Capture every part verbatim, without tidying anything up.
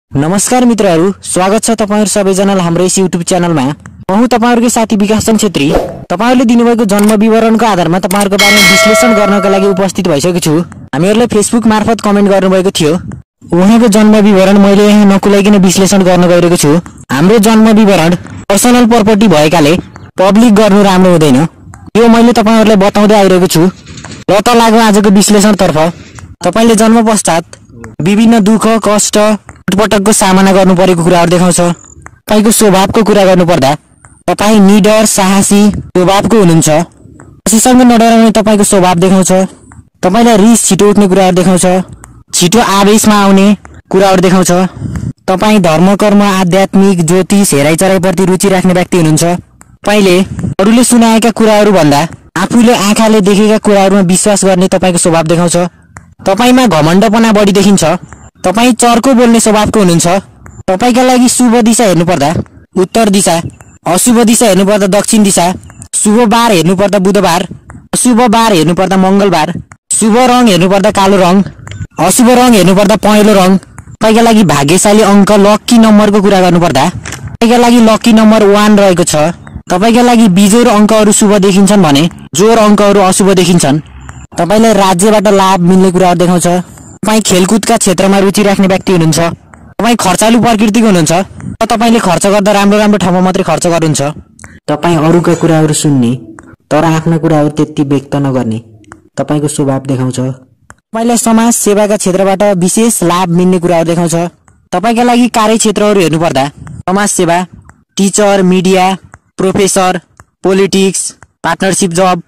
नमस्कार मित्रहरू, स्वागत छ तपाईहरु सबैजनालाई हाम्रो यस युट्युब च्यानलमा। म हुँ तपाईहरुको साथी विकासजङ छेत्री। तपाईहरुले दिनुभएको जन्म विवरणको आधारमा तपाईहरुको बारेमा विश्लेषण गर्नका लागि उपस्थित भइसकेको छु। हामीहरुले फेसबुक मार्फत कमेन्ट गर्नुभएको थियो। उहाँको जन्म विवरण मैले यहाँ नकुलाइकिन विश्लेषण गर्न गइरहेको छु। हाम्रो जन्म विवरण पर्सनल प्रपर्टी भएकाले पब्लिक गर्नु राम्रो हुँदैन। यो मैले तपाईहरुलाई बताउँदै आइरहेको छु। ल त लागौं आजको विश्लेषणतर्फ। तपाईले जन्म पश्चात विभिन्न दुःख, कष्ट, पटकको सामना गर्नु परेको कुराहरु देखाउँछ। तपाईको स्वभावको कुरा गर्नु पर्दा तपाई निडर, साहसी स्वभावको हुनुहुन्छ। कसैसँग नडराउने तपाईको स्वभाव देखाउँछ। तपाईलाई रिस छिटो उठ्ने कुराहरु देखाउँछ। छिटो आवेशमा आउने कुराहरु देखाउँछ। तपाई धर्म, कर्म, आध्यात्मिक, ज्योतिष, हेराइचराइ प्रति रुचि राख्ने व्यक्ति हुनुहुन्छ। तपाईले अरूले सुनाएका कुराहरु भन्दा आफूले आँखाले देखेका कुराहरुमा विश्वास गर्ने तपाईको स्वभाव देखाउँछ। तपाईमा घमण्डपना बढी देखिन्छ। तपाई चर्को बोल्ने स्वभावको हुनुहुन्छ। तपाईका लागि शुभ दिशा हेर्नु पर्दा उत्तर दिशा, अशुभ दिशा हेर्नु पर्दा दक्षिण दिशा, शुभ बार हेर्नु पर्दा बुधबार, अशुभ बार हेर्नु पर्दा मंगलबार, शुभ रंग हेर्नु पर्दा कालो रंग, अशुभ रंग हेर्नु पर्दा पहेँलो रंग। तपाईका लागि भाग्यशाली अंक, लकी नम्बरको कुरा गर्नु पर्दा तपाईका लागि लकी नम्बर एक रहेको छ। तपाईका लागि बिजोर अंकहरु शुभ देखिन्छन् भने जोर अंकहरु अशुभ देखिन्छन्। तपाईलाई राज्यबाट लाभ मिल्ने कुराहरु देखाउँछ। तपाई खेलकुदका क्षेत्रमा रुचि राख्ने व्यक्ति हुनुहुन्छ। तपाई खर्चालु प्रकृतिको हुनुहुन्छ। तपाईले खर्च गर्दा राम्रो राम्रो ठाउँमा मात्रै खर्च गर्नुहुन्छ। तपाई अरूका कुराहरु सुन्ने तर आफ्ना कुराहरु त्यति व्यक्त नगर्ने तपाईको स्वभाव देखाउँछ। तपाईलाई समाज सेवाका क्षेत्रबाट विशेष लाभ मिल्ने कुराहरु देखाउँछ। तपाईका लागि कार्यक्षेत्रहरु हेर्नु पर्दा समाज सेवा, teacher, media, professor, politics, partnership जब,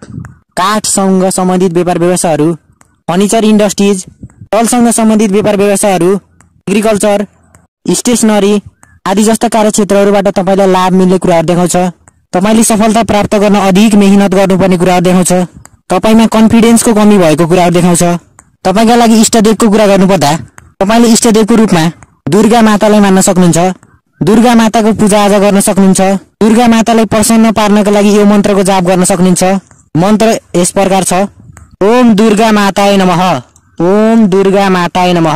काठसँग सम्बन्धित व्यापार व्यवसायहरु, फर्निचर इन्डस्ट्रिज, जलसँग सम्बन्धित व्यापार व्यवसायहरु, एग्रिकल्चर, स्टेशनरी आदि जस्ता कार्यक्षेत्रहरुबाट तपाईलाई लाभ मिल्ने कुराहरु देखाउँछ। तपाईले सफलता प्राप्त गर्न अधिक मेहनत गर्नुपर्ने कुराहरु देखाउँछ। तपाईमा कन्फिडेन्सको कमी भएको कुराहरु देखाउँछ। तपाईका लागि इष्टदेवको कुरा गर्नुपर्दा तपाईले इष्टदेवको रूपमा दुर्गा मातालाई मान्न सक्नुहुन्छ। दुर्गा माताको पूजाआजा गर्न सक्नुहुन्छ। दुर्गा मातालाई प्रसन्न पार्नका लागि यो मन्त्रको जाप गर्न सक्नुहुन्छ। मन्त्र यस प्रकार छ: ओम दुर्गा माताय नमः, ओम दुर्गा माताय नमः,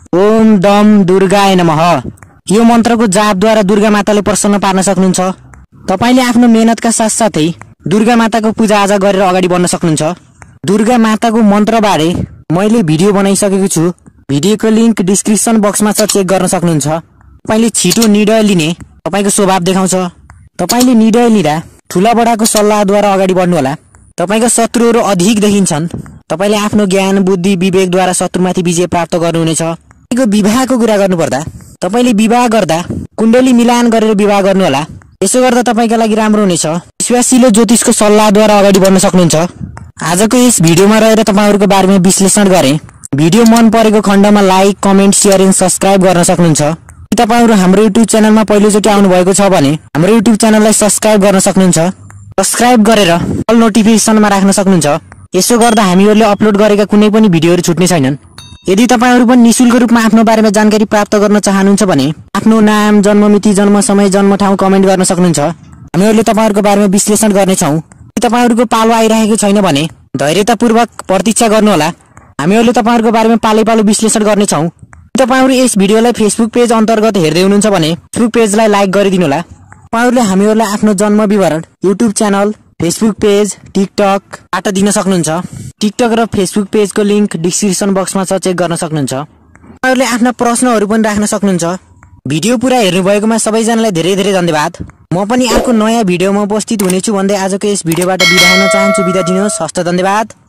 ओम दम दुर्गाय नमः। यो मन्त्रको जापद्वारा दुर्गा माताले प्रसन्न पार्न सक्नुहुन्छ। तपाईले आफ्नो मेहनतका साथसाथै दुर्गा माताको पूजाआजा गरेर अगाडि बढ्न सक्नुहुन्छ। दुर्गा माताको मन्त्रबारे मैले भिडियो बनाइसकेको छु। भिडियोको लिंक डिस्क्रिप्सन बक्समा छ, चेक गर्न सक्नुहुन्छ। तपाईले छिटो निर्णय लिने तपाईको स्वभाव देखाउँछ। तपाईले निर्णय लिँदा ठूला बडाको सल्लाहद्वारा अगाडि बढ्नु होला। तपाईका शत्रुहरु अधिक देखिन्छन्। तपाईले आफ्नो ज्ञान, बुद्धि, विवेकद्वारा शत्रुमाथि विजय प्राप्त गर्नुहुनेछ। तपाईको विवाहको कुरा गर्नुपर्दा तपाईले विवाह गर्दा कुण्डली मिलान गरेर विवाह गर्नु होला। यसो गर्दा तपाईका लागि राम्रो हुनेछ। विश्वासिलो ज्योतिषको सल्लाहद्वारा अगाडि बढ्न सक्नुहुन्छ। आजको यस भिडियोमा रहेर तपाईहरुको बारेमा विश्लेषण गरे। भिडियो मन परेको खण्डमा like, comment, share and subscribe गर्न सक्नुहुन्छ। तपाईहरु हाम्रो युट्युब च्यानलमा पहिलोचोटि आउनु भएको छ भने हाम्रो युट्युब च्यानललाई सब्स्क्राइब गर्न सक्नुहुन्छ। सब्स्क्राइब गरेर अल नोटिफिकेसनमा राख्न सक्नुहुन्छ। यसो गर्दा हामीहरुले अपलोड गरेका कुनै पनि भिडियोहरु छुट्ने छैनन्। यदि तपाईहरु पनि निशुल्क रूपमा आफ्नो बारेमा जानकारी प्राप्त गर्न चाहनुहुन्छ भने आफ्नो नाम, जन्ममिति, जन्म समय, जन्म ठाउँ कमेन्ट गर्न सक्नुहुन्छ। हामीहरुले तपाईहरुको बारेमा विश्लेषण गर्ने छौं। यदि तपाईहरुको पालो आइरहेको छैन भने धैर्यतापूर्वक प्रतीक्षा गर्नु होला। हामीहरुले तपाईहरुको बारेमा पालैपालो विश्लेषण गर्ने छौं। तपाईहरु यस भिडियोलाई फेसबुक पेज अन्तर्गत हेर्दै हुनुहुन्छ भने फेसबुक पेजलाई लाइक गरिदिनु होला। तपाईहरुले हामीहरुलाई आफ्नो जन्म विवरण YouTube channel, Facebook page, TikTok बाट दिन सक्नुहुन्छ। टिकटक र फेसबुक पेजको लिंक डिस्क्रिप्सन बक्समा छ, चेक गर्न सक्नुहुन्छ। तपाईहरुले आफ्ना प्रश्नहरु पनि राख्न सक्नुहुन्छ। भिडियो पुरा हेर्नु भएकोमा सबैजनालाई धेरै धेरै धन्यवाद। म पनि अर्को नयाँ भिडियोमा उपस्थित हुनेछु भन्दै आजको यस भिडियोबाट बिदा हुन चाहन्छु। बिदा दिनुहोस्। हस्त, धन्यवाद।